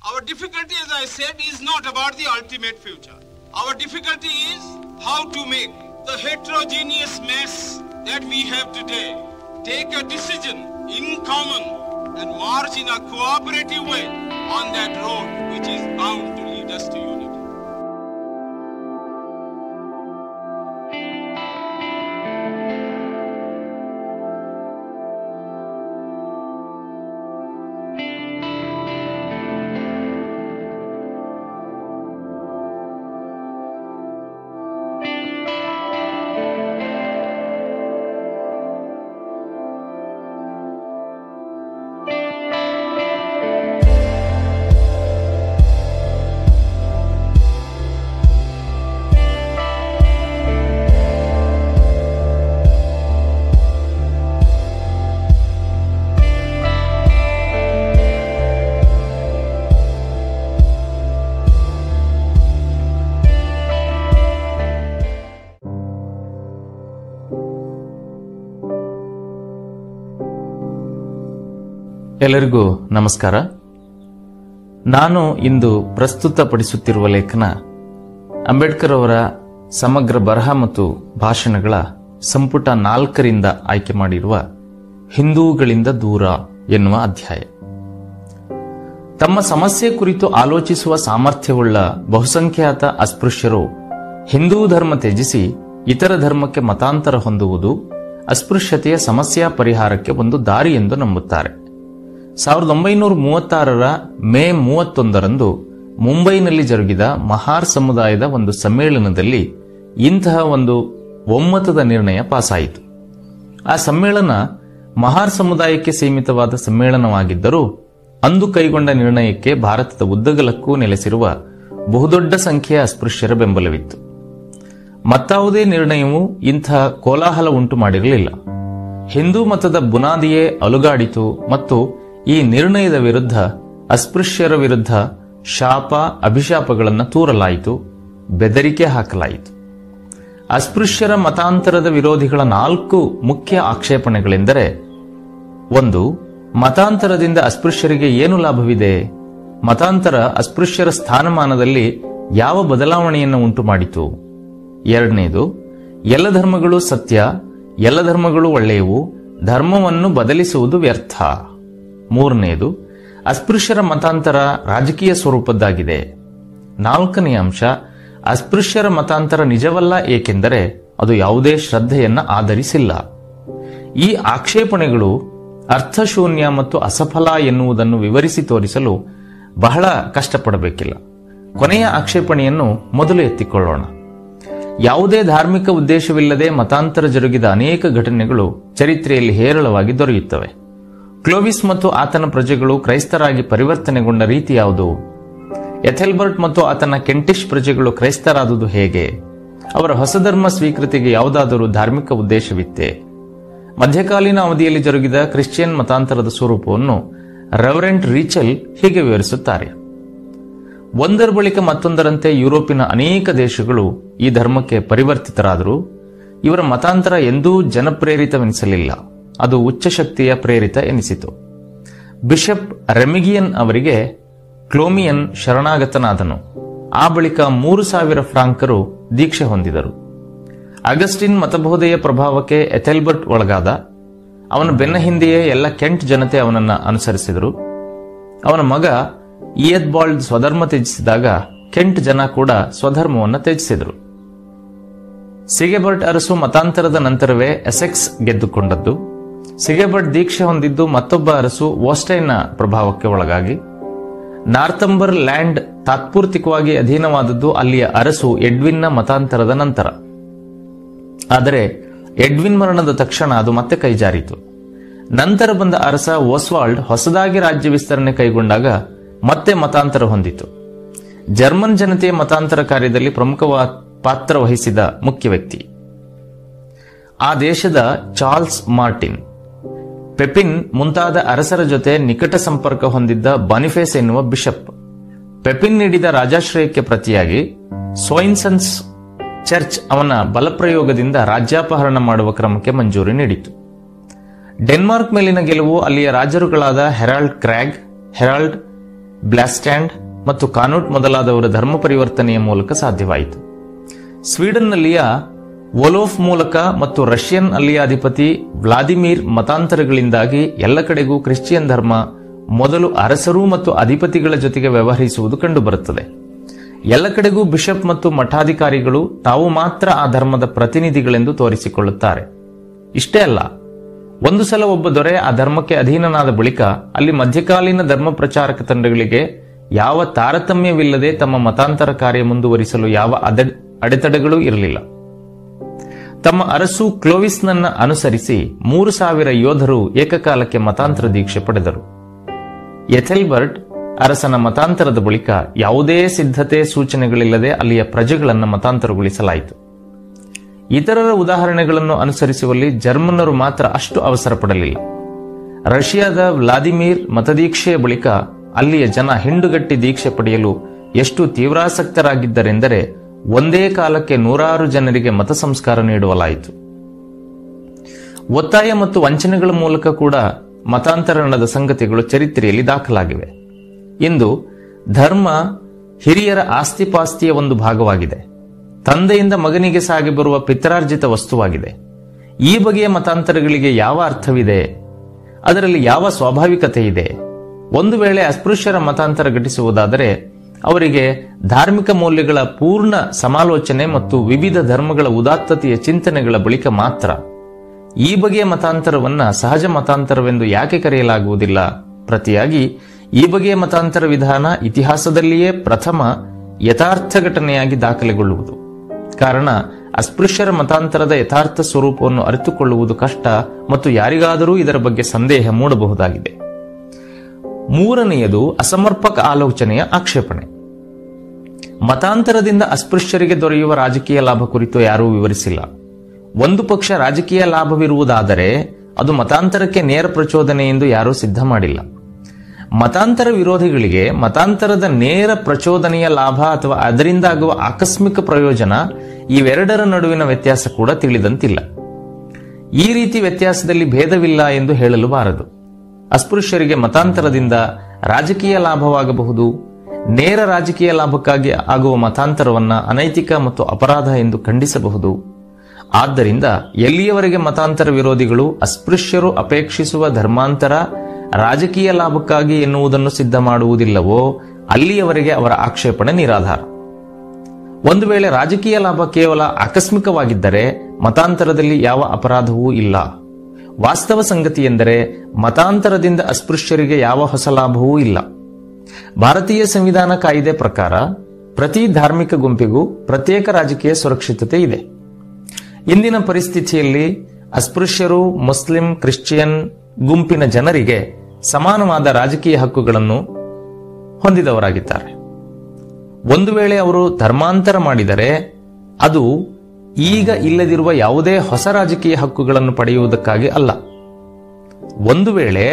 Our difficulty, as I said, is not about the ultimate future. Our difficulty is how to make the heterogeneous mess that we have today take a decision in common and march in a cooperative way on that road which is bound to lead us to unity. ಎಲ್ಲರಿಗೂ ನಮಸ್ಕಾರ. ನಾನು ಇಂದು ಪ್ರಸ್ತುತಪಡಿಸುತ್ತಿರುವ ಲೇಖನ ಅಂಬೇಡ್ಕರ್ ಅವರ ಸಮಗ್ರ ಬರಹ ಮತ್ತು ಭಾಷಣಗಳ ಸಂಪುಟ 4ರಿಂದ ಆಯ್ಕೆ ಮಾಡಿರುವ ಹಿಂದೂಗಳಿಂದ ದೂರ ಎನ್ನುವ ಅಧ್ಯಾಯ. ತಮ್ಮ ಸಮಸ್ಯೆ ಕುರಿತು ಆಲೋಚಿಸುವ ಸಾಮರ್ಥ್ಯವುಳ್ಳ ಬಹುಸಂಖ್ಯಾತ ಅಸ್ಪೃಶ್ಯರು ಹಿಂದೂ ಧರ್ಮ ತ್ಯಜಿಸಿ ಇತರ ಧರ್ಮಕ್ಕೆ ಮತಾಂತರ ಹೊಂದುವುದು ಅಸ್ಪೃಶ್ಯತೆಯ ಸಮಸ್ಯಾ ಪರಿಹಾರಕ್ಕೆ ಒಂದು ದಾರಿ ಎಂದು ನಂಬುತ್ತಾರೆ. 1936ರ ಮೇ 31ರಂದು ಮುಂಬೈನಲ್ಲಿ ಜರುಗಿದ ಮಹಾರ್ ಸಮುದಾಯದ ಒಂದು ಸಮ್ಮೇಳನದಲ್ಲಿ ಇಂತಹ ಒಂದು ಒಮ್ಮತದ ನಿರ್ಣಯ ಪಾಸಾಯಿತು. ಆ ಸಮ್ಮೇಳನ ಮಹಾರ್ ಸಮುದಾಯಕ್ಕೆ ಸೀಮಿತವಾದ ಸಮ್ಮೇಳನವಾಗಿದ್ದರೂ ಅಂದು ಕೈಗೊಂಡ ನಿರ್ಣಯಕ್ಕೆ ಭಾರತದ ಉದ್ದಗಲಕ್ಕೂ ನೆಲೆಸಿರುವ ಬಹುದೊಡ್ಡ ಸಂಖ್ಯೆಯ ಅಸ್ಪೃಶ್ಯರ ಬೆಂಬಲವಿತ್ತು. ಮತ್ತಾವುದೇ ನಿರ್ಣಯವು ಇಂತಹ ಕೋಲಾಹಲ ಉಂಟು ಮಾಡಿರಲಿಲ್ಲ. ಹಿಂದೂ ಮತದ ಬುನಾದಿಯೇ ಅಲುಗಾಡಿತು ಮತ್ತು ಈ ನಿರ್ಣಯದ ವಿರುದ್ಧ ಅಸ್ಪೃಶ್ಯರ ವಿರುದ್ಧ ಶಾಪ ಅಭಿಶಾಪಗಳನ್ನು ತೂರಲಾಯಿತು, ಬೆದರಿಕೆ ಹಾಕಲಾಯಿತು. ಅಸ್ಪೃಶ್ಯರ ಮತಾಂತರದ ವಿರೋಧಿಗಳ 4 ಮುಖ್ಯ ಆಕ್ಷೇಪಣೆಗಳೆಂದರೆ: 1. ಮತಾಂತರದಿಂದ ಅಸ್ಪೃಶ್ಯರಿಗೆ ಏನು ಲಾಭವಿದೆ? ಮತಾಂತರ ಅಸ್ಪೃಶ್ಯರ ಸ್ಥಾನಮಾನದಲ್ಲಿ ಯಾವ ಬದಲಾವಣೆಯನ್ನು ಉಂಟು ಮಾಡಿತು? 2ನೇದು, ಎಲ್ಲ ಧರ್ಮಗಳು ಸತ್ಯ, ಎಲ್ಲ ಧರ್ಮಗಳು ಒಳ್ಳೆಯವು, ಧರ್ಮವನ್ನು ಬದಲಿಸುವುದು ವ್ಯರ್ಥ. 3ನೇದು, ಅಸ್ಪೃಶ್ಯರ ಮತಾಂತರ ರಾಜಕೀಯ ಸ್ವರೂಪದ್ದಾಗಿದೆ. 4ನೇ ಅಂಶ, ಅಸ್ಪೃಶ್ಯರ ಮತಾಂತರ ನಿಜವಲ್ಲ, ಏಕೆಂದರೆ ಅದು ಯಾವುದೇ ಶ್ರದ್ಧೆಯನ್ನ ಆಧರಿಸಿಲ್ಲ. ಈ ಆಕ್ಷೇಪಣೆಗಳು ಅರ್ಥಶೂನ್ಯ ಮತ್ತು ಅಸಫಲ ಎನ್ನುವುದನ್ನು ವಿವರಿಸಿ ತೋರಿಸಲು ಬಹಳ ಕಷ್ಟಪಡಬೇಕಿಲ್ಲ. ಕೊನೆಯ ಆಕ್ಷೇಪಣೆಯನ್ನು ಮೊದಲು ಎತ್ತಿಕೊಳ್ಳೋಣ. ಯಾವುದೇ ಧಾರ್ಮಿಕ ಉದ್ದೇಶವಿಲ್ಲದೆ ಮತಾಂತರ ಜರುಗಿದ ಅನೇಕ ಘಟನೆಗಳು ಚರಿತ್ರೆಯಲ್ಲಿ ಹೇರಳವಾಗಿ ದೊರೆಯುತ್ತವೆ. ಕ್ಲೋವಿಸ್ ಮತ್ತು ಆತನ ಪ್ರಜೆಗಳು ಕ್ರೈಸ್ತರಾಗಿ ಪರಿವರ್ತನೆಗೊಂಡ ರೀತಿ ಯಾವುದು? ಎಥೆಲ್ಬರ್ಟ್ ಮತ್ತು ಆತನ ಕೆಂಟಿಶ್ ಪ್ರಜೆಗಳು ಕ್ರೈಸ್ತರಾದುದು ಹೇಗೆ? ಅವರ ಹೊಸ ಧರ್ಮ ಸ್ವೀಕೃತಿಗೆ ಯಾವುದಾದರೂ ಧಾರ್ಮಿಕ ಉದ್ದೇಶವಿತ್ತೇ? ಮಧ್ಯಕಾಲೀನ ಅವಧಿಯಲ್ಲಿ ಜರುಗಿದ ಕ್ರಿಶ್ಚಿಯನ್ ಮತಾಂತರದ ಸ್ವರೂಪವನ್ನು ರೆವರೆಂಟ್ ರೀಚೆಲ್ ಹೀಗೆ ವಿವರಿಸುತ್ತಾರೆ: ಒಂದರ ಬಳಿಕ ಮತ್ತೊಂದರಂತೆ ಯುರೋಪಿನ ಅನೇಕ ದೇಶಗಳು ಈ ಧರ್ಮಕ್ಕೆ ಪರಿವರ್ತಿತರಾದರೂ ಇವರ ಮತಾಂತರ ಎಂದೂ ಜನಪ್ರೇರಿತವೆನಿಸಲಿಲ್ಲ, ಅದು ಉಚ್ಚಶಕ್ತಿಯ ಪ್ರೇರಿತ ಎನಿಸಿತು. ಬಿಷಪ್ ರೆಮಿಗಿಯನ್ ಅವರಿಗೆ ಕ್ಲೋಮಿಯನ್ ಶರಣಾಗತನಾದನು. ಆ ಬಳಿಕ 3000 ಫ್ರಾಂಕರು ದೀಕ್ಷೆ ಹೊಂದಿದರು. ಅಗಸ್ಟಿನ್ ಮತಬೋಧೆಯ ಪ್ರಭಾವಕ್ಕೆ ಎಥೆಲ್ಬರ್ಟ್ ಒಳಗಾದ. ಅವನ ಬೆನ್ನ ಹಿಂದೆಯೇ ಎಲ್ಲ ಕೆಂಟ್ ಜನತೆ ಅವನನ್ನು ಅನುಸರಿಸಿದರು. ಅವನ ಮಗ ಇಯದ್ಬಾಲ್ಡ್ ಸ್ವಧರ್ಮ ತ್ಯಜಿಸಿದಾಗ ಕೆಂಟ್ ಜನ ಕೂಡ ಸ್ವಧರ್ಮವನ್ನು ತ್ಯಜಿಸಿದರು. ಸಿಗೆಬರ್ಟ್ ಅರಸು ಮತಾಂತರದ ನಂತರವೇ ಎಸೆಕ್ಸ್ ಗೆದ್ದುಕೊಂಡದ್ದು. ಸಿಗೆಬರ್ಟ್ ದೀಕ್ಷೆ ಹೊಂದಿದ್ದು ಮತ್ತೊಬ್ಬ ಅರಸು ವೋಸ್ಟೈನ್ನ ಪ್ರಭಾವಕ್ಕೆ ಒಳಗಾಗಿ. ನಾರ್ಥಂಬರ್ ಲ್ಯಾಂಡ್ ತಾತ್ಪೂರ್ತಿಕವಾಗಿ ಅಧೀನವಾದದ್ದು ಅಲ್ಲಿಯ ಅರಸು ಎಡ್ವಿನ್ನ ಮತಾಂತರದ ನಂತರ. ಆದರೆ ಎಡ್ವಿನ್ ಮರಣದ ತಕ್ಷಣ ಅದು ಮತ್ತೆ ಕೈಜಾರಿತು. ನಂತರ ಬಂದ ಅರಸ ಓಸ್ವಾಲ್ಡ್ ಹೊಸದಾಗಿ ರಾಜ್ಯ ವಿಸ್ತರಣೆ ಕೈಗೊಂಡಾಗ ಮತ್ತೆ ಮತಾಂತರ ಹೊಂದಿತು. ಜರ್ಮನ್ ಜನತೆಯ ಮತಾಂತರ ಕಾರ್ಯದಲ್ಲಿ ಪ್ರಮುಖವಾದ ಪಾತ್ರ ವಹಿಸಿದ ಮುಖ್ಯ ವ್ಯಕ್ತಿ ಆ ದೇಶದ ಚಾರ್ಲ್ಸ್ ಮಾರ್ಟಿನ್. ಪೆಪಿನ್ ಮುಂತಾದ ಅರಸರ ಜೊತೆ ನಿಕಟ ಸಂಪರ್ಕ ಹೊಂದಿದ್ದ ಬಾನಿಫೇಸ್ ಎನ್ನುವ ಬಿಷಪ್. ಪೆಪಿನ್ ನೀಡಿದ ರಾಜಾಶ್ರಯಕ್ಕೆ ಪ್ರತಿಯಾಗಿ ಸೋಯಿನ್ಸನ್ಸ್ ಚರ್ಚ್ ಅವನ ಬಲಪ್ರಯೋಗದಿಂದ ರಾಜ್ಯಾಪಹರಣ ಮಾಡುವ ಕ್ರಮಕ್ಕೆ ಮಂಜೂರಿ ನೀಡಿತು. ಡೆನ್ಮಾರ್ಕ್ ಮೇಲಿನ ಗೆಲುವು ಅಲ್ಲಿಯ ರಾಜರುಗಳಾದ ಹೆರಾಲ್ಡ್ ಕ್ರ್ಯಾಗ್, ಹೆರಾಲ್ಡ್ ಬ್ಲಾಸ್ಟ್ಯಾಂಡ್ ಮತ್ತು ಕಾನೂಟ್ ಮೊದಲಾದವರ ಧರ್ಮ ಪರಿವರ್ತನೆಯ ಮೂಲಕ ಸಾಧ್ಯವಾಯಿತು. ಸ್ವೀಡನ್ನಲ್ಲಿಯ ವೊಲೋಫ್ ಮೂಲಕ ಮತ್ತು ರಷ್ಯನ್ ಅಲ್ಲಿಯ ಅಧಿಪತಿ ವ್ಲಾದಿಮಿರ್ ಮತಾಂತರಗಳಿಂದಾಗಿ ಎಲ್ಲ ಕಡೆಗೂ ಕ್ರಿಶ್ಚಿಯನ್ ಧರ್ಮ ಮೊದಲು ಅರಸರು ಮತ್ತು ಅಧಿಪತಿಗಳ ಜೊತೆಗೆ ವ್ಯವಹರಿಸುವುದು ಕಂಡುಬರುತ್ತದೆ. ಎಲ್ಲ ಕಡೆಗೂ ಬಿಷಪ್ ಮತ್ತು ಮಠಾಧಿಕಾರಿಗಳು ತಾವು ಮಾತ್ರ ಆ ಧರ್ಮದ ಪ್ರತಿನಿಧಿಗಳೆಂದು ತೋರಿಸಿಕೊಳ್ಳುತ್ತಾರೆ. ಇಷ್ಟೇ ಅಲ್ಲ, ಒಂದು ಸಲ ಒಬ್ಬ ದೊರೆ ಆ ಧರ್ಮಕ್ಕೆ ಅಧೀನನಾದ ಬಳಿಕ ಅಲ್ಲಿ ಮಧ್ಯಕಾಲೀನ ಧರ್ಮ ಪ್ರಚಾರಕ ತಂಡಗಳಿಗೆ ಯಾವ ತಾರತಮ್ಯವಿಲ್ಲದೆ ತಮ್ಮ ಮತಾಂತರ ಕಾರ್ಯ ಮುಂದುವರಿಸಲು ಯಾವ ಅಡೆತಡೆಗಳೂ ಇರಲಿಲ್ಲ. ತಮ್ಮ ಅರಸು ಕ್ಲೋವಿಸ್ನನ್ನ ಅನುಸರಿಸಿ 3,000 ಯೋಧರು ಏಕಕಾಲಕ್ಕೆ ಮತಾಂತರ ದೀಕ್ಷೆ ಪಡೆದರು. ಎಥೆಲ್ಬರ್ಟ್ ಅರಸನ ಮತಾಂತರದ ಬಳಿಕ ಯಾವುದೇ ಸಿದ್ಧತೆ ಸೂಚನೆಗಳಿಲ್ಲದೆ ಅಲ್ಲಿಯ ಪ್ರಜೆಗಳನ್ನು ಮತಾಂತರಗೊಳಿಸಲಾಯಿತು. ಇತರರ ಉದಾಹರಣೆಗಳನ್ನು ಅನುಸರಿಸುವಲ್ಲಿ ಜರ್ಮನ್ನರು ಮಾತ್ರ ಅಷ್ಟು ಅವಸರ ಪಡಲಿಲ್ಲ. ರಷ್ಯಾದ ವ್ಲಾದಿಮಿರ್ ಮತದೀಕ್ಷೆಯ ಬಳಿಕ ಅಲ್ಲಿಯ ಜನ ಹಿಂಡುಗಟ್ಟಿ ದೀಕ್ಷೆ ಪಡೆಯಲು ಎಷ್ಟು ತೀವ್ರಾಸಕ್ತರಾಗಿದ್ದರೆಂದರೆ ಒಂದೇ ಕಾಲಕ್ಕೆ 100 ಜನರಿಗೆ ಮತ ಸಂಸ್ಕಾರ ನೀಡಲಾಯಿತು. ಒತ್ತಾಯ ಮತ್ತು ವಂಚನೆಗಳ ಮೂಲಕ ಕೂಡ ಮತಾಂತರ ನಡೆದ ಸಂಗತಿಗಳು ಚರಿತ್ರೆಯಲ್ಲಿ ದಾಖಲಾಗಿವೆ. ಇಂದು ಧರ್ಮ ಹಿರಿಯರ ಆಸ್ತಿಪಾಸ್ತಿಯ ಒಂದು ಭಾಗವಾಗಿದೆ. ತಂದೆಯಿಂದ ಮಗನಿಗೆ ಸಾಗಿ ಬರುವ ಪಿತ್ರಾರ್ಜಿತ ವಸ್ತುವಾಗಿದೆ. ಈ ಬಗೆಯ ಮತಾಂತರಗಳಿಗೆ ಯಾವ ಅರ್ಥವಿದೆ? ಅದರಲ್ಲಿ ಯಾವ ಸ್ವಾಭಾವಿಕತೆ ಇದೆ? ಒಂದು ವೇಳೆ ಅಸ್ಪೃಶ್ಯರ ಮತಾಂತರ ಘಟಿಸುವುದಾದರೆ ಅವರಿಗೆ ಧಾರ್ಮಿಕ ಮೌಲ್ಯಗಳ ಪೂರ್ಣ ಸಮಾಲೋಚನೆ ಮತ್ತು ವಿವಿಧ ಧರ್ಮಗಳ ಉದಾತ್ತತೆಯ ಚಿಂತನೆಗಳ ಬಳಿಕ ಮಾತ್ರ. ಈ ಬಗೆಯ ಮತಾಂತರವನ್ನ ಸಹಜ ಮತಾಂತರವೆಂದು ಯಾಕೆ ಕರೆಯಲಾಗುವುದಿಲ್ಲ? ಪ್ರತಿಯಾಗಿ ಈ ಬಗೆಯ ಮತಾಂತರ ವಿಧಾನ ಇತಿಹಾಸದಲ್ಲಿಯೇ ಪ್ರಥಮ ಯಥಾರ್ಥ ಘಟನೆಯಾಗಿ ದಾಖಲೆಗೊಳ್ಳುವುದು. ಕಾರಣ, ಅಸ್ಪೃಶ್ಯರ ಮತಾಂತರದ ಯಥಾರ್ಥ ಸ್ವರೂಪವನ್ನು ಅರಿತುಕೊಳ್ಳುವುದು ಕಷ್ಟ ಮತ್ತು ಯಾರಿಗಾದರೂ ಇದರ ಬಗ್ಗೆ ಸಂದೇಹ ಮೂಡಬಹುದಾಗಿದೆ. ಮೂರನೆಯದು ಅಸಮರ್ಪಕ ಆಲೋಚನೆಯ ಆಕ್ಷೇಪಣೆ. ಮತಾಂತರದಿಂದ ಅಸ್ಪೃಶ್ಯರಿಗೆ ದೊರೆಯುವ ರಾಜಕೀಯ ಲಾಭ ಕುರಿತು ಯಾರೂ ವಿವರಿಸಿಲ್ಲ. ಒಂದು ಪಕ್ಷ ರಾಜಕೀಯ ಲಾಭವಿರುವುದಾದರೆ ಅದು ಮತಾಂತರಕ್ಕೆ ನೇರ ಪ್ರಚೋದನೆ ಎಂದು ಯಾರೂ ಸಿದ್ಧ ಮಾಡಿಲ್ಲ. ಮತಾಂತರ ವಿರೋಧಿಗಳಿಗೆ ಮತಾಂತರದ ನೇರ ಪ್ರಚೋದನೆಯ ಲಾಭ ಅಥವಾ ಅದರಿಂದ ಆಗುವ ಆಕಸ್ಮಿಕ ಪ್ರಯೋಜನ ಇವೆರಡರ ನಡುವಿನ ವ್ಯತ್ಯಾಸ ಕೂಡ ತಿಳಿದಂತಿಲ್ಲ. ಈ ರೀತಿ ವ್ಯತ್ಯಾಸದಲ್ಲಿ ಭೇದವಿಲ್ಲ ಎಂದು ಹೇಳಲು ಬಾರದು. ಅಸ್ಪೃಶ್ಯರಿಗೆ ಮತಾಂತರದಿಂದ ರಾಜಕೀಯ ಲಾಭವಾಗಬಹುದು. ನೇರ ರಾಜಕೀಯ ಲಾಭಕ್ಕಾಗಿ ಆಗುವ ಮತಾಂತರವನ್ನ ಅನೈತಿಕ ಮತ್ತು ಅಪರಾಧ ಎಂದು ಖಂಡಿಸಬಹುದು. ಆದ್ದರಿಂದ ಎಲ್ಲಿಯವರೆಗೆ ಮತಾಂತರ ವಿರೋಧಿಗಳು ಅಸ್ಪೃಶ್ಯರು ಅಪೇಕ್ಷಿಸುವ ಧರ್ಮಾಂತರ ರಾಜಕೀಯ ಲಾಭಕ್ಕಾಗಿ ಎನ್ನುವುದನ್ನು ಸಿದ್ಧ ಮಾಡುವುದಿಲ್ಲವೋ ಅಲ್ಲಿಯವರೆಗೆ ಅವರ ಆಕ್ಷೇಪಣೆ ನಿರಾಧಾರ. ಒಂದು ವೇಳೆ ರಾಜಕೀಯ ಲಾಭ ಕೇವಲ ಆಕಸ್ಮಿಕವಾಗಿದ್ದರೆ ಮತಾಂತರದಲ್ಲಿ ಯಾವ ಅಪರಾಧವೂ ಇಲ್ಲ. ವಾಸ್ತವ ಸಂಗತಿ ಎಂದರೆ ಮತಾಂತರದಿಂದ ಅಸ್ಪೃಶ್ಯರಿಗೆ ಯಾವ ಹೊಸ ಲಾಭವೂ ಇಲ್ಲ. ಭಾರತೀಯ ಸಂವಿಧಾನ ಕಾಯ್ದೆ ಪ್ರಕಾರ ಪ್ರತಿ ಧಾರ್ಮಿಕ ಗುಂಪಿಗೂ ಪ್ರತ್ಯೇಕ ರಾಜಕೀಯ ಸುರಕ್ಷಿತತೆ ಇದೆ. ಇಂದಿನ ಪರಿಸ್ಥಿತಿಯಲ್ಲಿ ಅಸ್ಪೃಶ್ಯರು ಮುಸ್ಲಿಂ, ಕ್ರಿಶ್ಚಿಯನ್ ಗುಂಪಿನ ಜನರಿಗೆ ಸಮಾನವಾದ ರಾಜಕೀಯ ಹಕ್ಕುಗಳನ್ನು ಹೊಂದಿದವರಾಗಿದ್ದಾರೆ. ಒಂದು ವೇಳೆ ಅವರು ಧರ್ಮಾಂತರ ಮಾಡಿದರೆ ಅದು ಈಗ ಇಲ್ಲದಿರುವ ಯಾವುದೇ ಹೊಸ ರಾಜಕೀಯ ಹಕ್ಕುಗಳನ್ನು ಪಡೆಯುವುದಕ್ಕಾಗಿ ಅಲ್ಲ. ಒಂದು ವೇಳೆ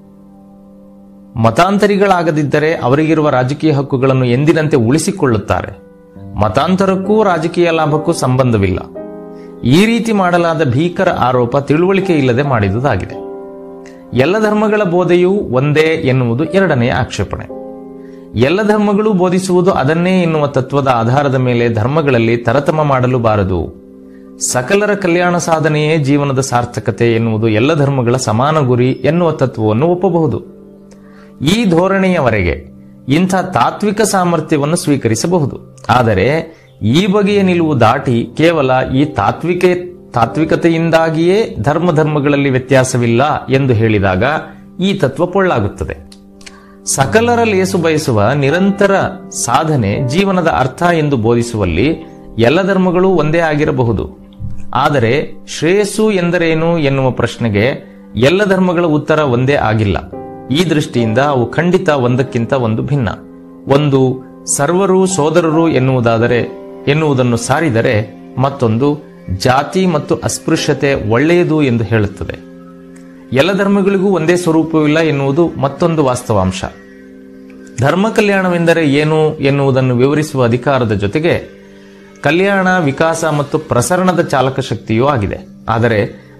ಮತಾಂತರಿಗಳಾಗದಿದ್ದರೆ ಅವರಿಗಿರುವ ರಾಜಕೀಯ ಹಕ್ಕುಗಳನ್ನು ಎಂದಿನಂತೆ ಉಳಿಸಿಕೊಳ್ಳುತ್ತಾರೆ. ಮತಾಂತರಕ್ಕೂ ರಾಜಕೀಯ ಲಾಭಕ್ಕೂ ಸಂಬಂಧವಿಲ್ಲ. ಈ ರೀತಿ ಮಾಡಲಾದ ಭೀಕರ ಆರೋಪ ತಿಳುವಳಿಕೆ ಇಲ್ಲದೆ ಮಾಡಿದುದಾಗಿದೆ. ಎಲ್ಲ ಧರ್ಮಗಳ ಬೋಧೆಯೂ ಒಂದೇ ಎನ್ನುವುದು ಎರಡನೆಯ ಆಕ್ಷೇಪಣೆ. ಎಲ್ಲ ಧರ್ಮಗಳು ಬೋಧಿಸುವುದು ಅದನ್ನೇ ಎನ್ನುವ ತತ್ವದ ಆಧಾರದ ಮೇಲೆ ಧರ್ಮಗಳಲ್ಲಿ ತರತಮ ಮಾಡಲು ಬಾರದು. ಸಕಲರ ಕಲ್ಯಾಣ ಸಾಧನೆಯೇ ಜೀವನದ ಸಾರ್ಥಕತೆ ಎನ್ನುವುದು ಎಲ್ಲ ಧರ್ಮಗಳ ಸಮಾನ ಗುರಿ ಎನ್ನುವ ತತ್ವವನ್ನು ಒಪ್ಪಬಹುದು. ಈ ಧೋರಣೆಯವರೆಗೆ ಇಂಥ ತಾತ್ವಿಕ ಸಾಮರ್ಥ್ಯವನ್ನು ಸ್ವೀಕರಿಸಬಹುದು. ಆದರೆ ಈ ಬಗೆಯ ನಿಲುವು ದಾಟಿ ಕೇವಲ ಈ ತಾತ್ವಿಕತೆಯಿಂದಾಗಿಯೇ ಧರ್ಮಗಳಲ್ಲಿ ವ್ಯತ್ಯಾಸವಿಲ್ಲ ಎಂದು ಹೇಳಿದಾಗ ಈ ತತ್ವ ಪೊಳ್ಳಾಗುತ್ತದೆ. ಸಕಲರ ಲೇಸು ಬಯಸುವ ನಿರಂತರ ಸಾಧನೆ ಜೀವನದ ಅರ್ಥ ಎಂದು ಬೋಧಿಸುವಲ್ಲಿ ಎಲ್ಲ ಧರ್ಮಗಳು ಒಂದೇ ಆಗಿರಬಹುದು. ಆದರೆ ಶ್ರೇಯಸ್ಸು ಎಂದರೇನು ಎನ್ನುವ ಪ್ರಶ್ನೆಗೆ ಎಲ್ಲ ಧರ್ಮಗಳ ಉತ್ತರ ಒಂದೇ ಆಗಿಲ್ಲ. ಈ ದೃಷ್ಟಿಯಿಂದ ಅವು ಖಂಡಿತ ಒಂದಕ್ಕಿಂತ ಒಂದು ಭಿನ್ನ. ಒಂದು ಸರ್ವರು ಸೋದರರು ಎನ್ನುವುದನ್ನು ಸಾರಿದರೆ ಮತ್ತೊಂದು ಜಾತಿ ಮತ್ತು ಅಸ್ಪೃಶ್ಯತೆ ಒಳ್ಳೆಯದು ಎಂದು ಹೇಳುತ್ತದೆ. ಎಲ್ಲ ಧರ್ಮಗಳಿಗೂ ಒಂದೇ ಸ್ವರೂಪವಿಲ್ಲ ಎನ್ನುವುದು ಮತ್ತೊಂದು ವಾಸ್ತವಾಂಶ. ಧರ್ಮ ಕಲ್ಯಾಣವೆಂದರೆ ಏನು ಎನ್ನುವುದನ್ನು ವಿವರಿಸುವ ಅಧಿಕಾರದ ಜೊತೆಗೆ ಕಲ್ಯಾಣ, ವಿಕಾಸ ಮತ್ತು ಪ್ರಸರಣದ ಚಾಲಕ ಶಕ್ತಿಯೂ ಆಗಿದೆ. ಆದರೆ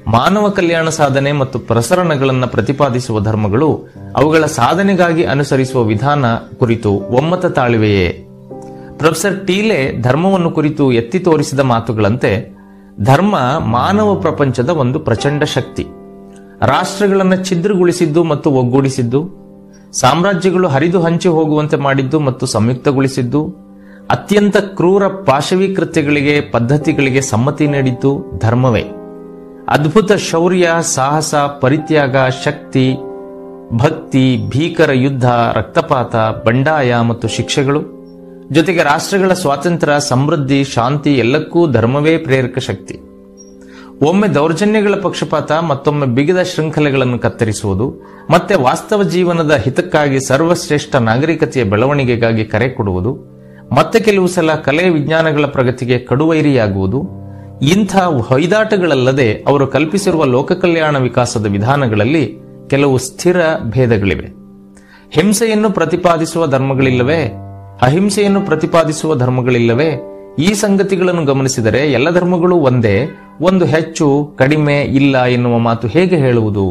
ಮಾನವ ಕಲ್ಯಾಣ ಸಾಧನೆ ಮತ್ತು ಪ್ರಸರಣಗಳನ್ನು ಪ್ರತಿಪಾದಿಸುವ ಧರ್ಮಗಳು ಅವುಗಳ ಸಾಧನೆಗಾಗಿ ಅನುಸರಿಸುವ ವಿಧಾನ ಕುರಿತು ಒಮ್ಮತ ತಾಳಿವೆಯೇ? ಪ್ರೊಫೆಸರ್ ಟೀಲೆ ಧರ್ಮವನ್ನು ಕುರಿತು ಎತ್ತಿ ತೋರಿಸಿದ ಮಾತುಗಳಂತೆ, ಧರ್ಮ ಮಾನವ ಪ್ರಪಂಚದ ಒಂದು ಪ್ರಚಂಡ ಶಕ್ತಿ. ರಾಷ್ಟ್ರಗಳನ್ನು ಛಿದ್ರಗೊಳಿಸಿದ್ದು ಮತ್ತು ಒಗ್ಗೂಡಿಸಿದ್ದು, ಸಾಮ್ರಾಜ್ಯಗಳು ಹರಿದು ಹಂಚಿ ಹೋಗುವಂತೆ ಮಾಡಿದ್ದು ಮತ್ತು ಸಂಯುಕ್ತಗೊಳಿಸಿದ್ದು, ಅತ್ಯಂತ ಕ್ರೂರ ಪಾಶವಿ ಕೃತ್ಯಗಳಿಗೆ ಪದ್ಧತಿಗಳಿಗೆ ಸಮ್ಮತಿ ನೀಡಿದ್ದು ಧರ್ಮವೇ. ಅದ್ಭುತ ಶೌರ್ಯ, ಸಾಹಸ, ಪರಿತ್ಯಾಗ, ಶಕ್ತಿ, ಭಕ್ತಿ, ಭೀಕರ ಯುದ್ಧ, ರಕ್ತಪಾತ, ಬಂಡಾಯ ಮತ್ತು ಶಿಕ್ಷೆಗಳು, ಜೊತೆಗೆ ರಾಷ್ಟ್ರಗಳ ಸ್ವಾತಂತ್ರ್ಯ, ಸಮೃದ್ಧಿ, ಶಾಂತಿ ಎಲ್ಲಕ್ಕೂ ಧರ್ಮವೇ ಪ್ರೇರಕ ಶಕ್ತಿ. ಒಮ್ಮೆ ದೌರ್ಜನ್ಯಗಳ ಪಕ್ಷಪಾತ, ಮತ್ತೊಮ್ಮೆ ಬಿಗಿದ ಶೃಂಖಲೆಗಳನ್ನು ಕತ್ತರಿಸುವುದು, ಮತ್ತೆ ವಾಸ್ತವ ಜೀವನದ ಹಿತಕ್ಕಾಗಿ ಸರ್ವಶ್ರೇಷ್ಠ ನಾಗರಿಕತೆಯ ಬೆಳವಣಿಗೆಗಾಗಿ ಕರೆ ಕೊಡುವುದು, ಮತ್ತೆ ಕೆಲವು ಸಲ ಕಲೆ ವಿಜ್ಞಾನಗಳ ಪ್ರಗತಿಗೆ ಕಡುವೈರಿಯಾಗುವುದು, ಇಂಥ ಹೊಯ್ದಾಟಗಳಲ್ಲದೆ ಅವರು ಕಲ್ಪಿಸಿರುವ ಲೋಕ ಕಲ್ಯಾಣ ವಿಕಾಸದ ವಿಧಾನಗಳಲ್ಲಿ ಕೆಲವು ಸ್ಥಿರ ಭೇದಗಳಿವೆ. ಹಿಂಸೆಯನ್ನು ಪ್ರತಿಪಾದಿಸುವ ಧರ್ಮಗಳಿಲ್ಲವೇ? ಅಹಿಂಸೆಯನ್ನು ಪ್ರತಿಪಾದಿಸುವ ಧರ್ಮಗಳಿಲ್ಲವೇ? ಈ ಸಂಗತಿಗಳನ್ನು ಗಮನಿಸಿದರೆ ಎಲ್ಲ ಧರ್ಮಗಳು ಒಂದೇ, ಒಂದು ಹೆಚ್ಚು ಕಡಿಮೆ ಇಲ್ಲ ಎನ್ನುವ ಮಾತು ಹೇಗೆ ಹೇಳುವುದು?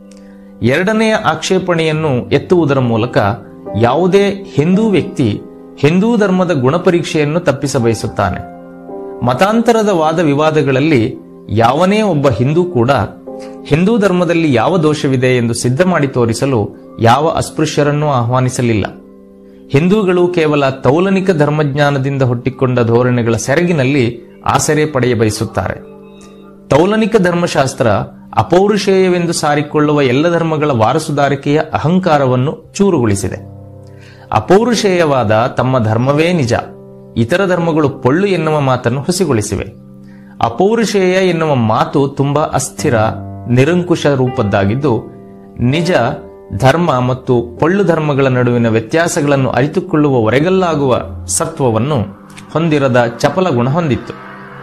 ಎರಡನೆಯ ಆಕ್ಷೇಪಣೆಯನ್ನು ಎತ್ತುವುದರ ಮೂಲಕ ಯಾವುದೇ ಹಿಂದೂ ವ್ಯಕ್ತಿ ಹಿಂದೂ ಧರ್ಮದ ಗುಣಪರೀಕ್ಷೆಯನ್ನು ತಪ್ಪಿಸ ಬಯಸುತ್ತಾನೆ. ಮತಾಂತರದ ವಾದ ವಿವಾದಗಳಲ್ಲಿ ಯಾವನೇ ಒಬ್ಬ ಹಿಂದೂ ಕೂಡ ಹಿಂದೂ ಧರ್ಮದಲ್ಲಿ ಯಾವ ದೋಷವಿದೆ ಎಂದು ಸಿದ್ಧ ಮಾಡಿ ತೋರಿಸಲು ಯಾವ ಅಸ್ಪೃಶ್ಯರನ್ನೂ ಆಹ್ವಾನಿಸಲಿಲ್ಲ. ಹಿಂದೂಗಳು ಕೇವಲ ತೌಲನಿಕ ಧರ್ಮಜ್ಞಾನದಿಂದ ಹುಟ್ಟಿಕೊಂಡ ಧೋರಣೆಗಳ ಸೆರಗಿನಲ್ಲಿ ಆಸರೆ ಪಡೆಯ ಬಯಸುತ್ತಾರೆ. ತೌಲನಿಕ ಧರ್ಮಶಾಸ್ತ್ರ ಅಪೌರುಷೇಯವೆಂದು ಸಾರಿಕೊಳ್ಳುವ ಎಲ್ಲ ಧರ್ಮಗಳ ವಾರಸುದಾರಿಕೆಯ ಅಹಂಕಾರವನ್ನು ಚೂರುಗೊಳಿಸಿದೆ. ಅಪೌರುಷೇಯವಾದ ತಮ್ಮ ಧರ್ಮವೇ ನಿಜ, ಇತರ ಧರ್ಮಗಳು ಪೊಳ್ಳು ಎನ್ನುವ ಮಾತನ್ನು ಹುಸಿಗೊಳಿಸಿವೆ. ಅಪೌರುಷೇಯ ಎನ್ನುವ ಮಾತು ತುಂಬಾ ಅಸ್ಥಿರ, ನಿರಂಕುಶ ರೂಪದ್ದಾಗಿದ್ದು, ನಿಜ ಧರ್ಮ ಮತ್ತು ಪೊಳ್ಳು ಧರ್ಮಗಳ ನಡುವಿನ ವ್ಯತ್ಯಾಸಗಳನ್ನು ಅರಿತುಕೊಳ್ಳುವ ಒರೆಗಲ್ಲಾಗುವ ಸತ್ವವನ್ನು ಹೊಂದಿರದ ಚಪಲ ಗುಣ ಹೊಂದಿತ್ತು.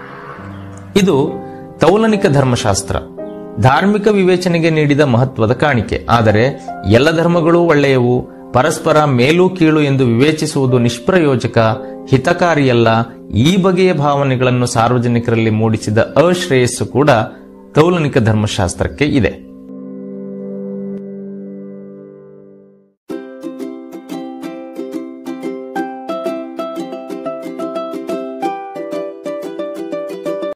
ಇದು ತೌಲನಿಕ ಧರ್ಮಶಾಸ್ತ್ರ ಧಾರ್ಮಿಕ ವಿವೇಚನೆಗೆ ನೀಡಿದ ಮಹತ್ವದ ಕಾಣಿಕೆ. ಆದರೆ ಎಲ್ಲ ಧರ್ಮಗಳೂ ಒಳ್ಳೆಯವು, ಪರಸ್ಪರ ಮೇಲು ಕೀಳು ಎಂದು ವಿವೇಚಿಸುವುದು ನಿಷ್ಪ್ರಯೋಜಕ, ಹಿತಕಾರಿಯಲ್ಲ. ಈ ಬಗೆಯ ಭಾವನೆಗಳನ್ನು ಸಾರ್ವಜನಿಕರಲ್ಲಿ ಮೂಡಿಸಿದ ಅಶ್ರೇಯಸ್ಸು ಕೂಡ ತೌಲನಿಕ ಧರ್ಮಶಾಸ್ತ್ರಕ್ಕೆ ಇದೆ.